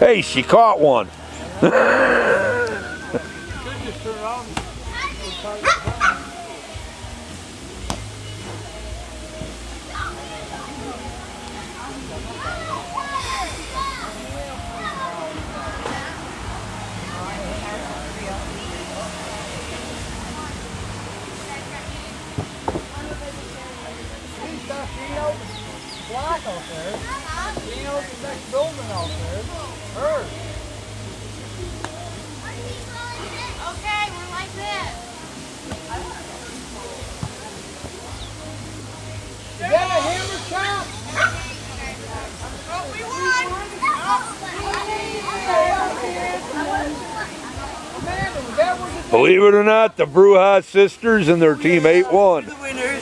Hey, she caught one. Black out there. Dino's the next building out there. Hers. Okay, we're like this. Is that a hammer chop? Oh, we won! Amanda, was that what you Believe it or not, the Bruja sisters and their team 8-1.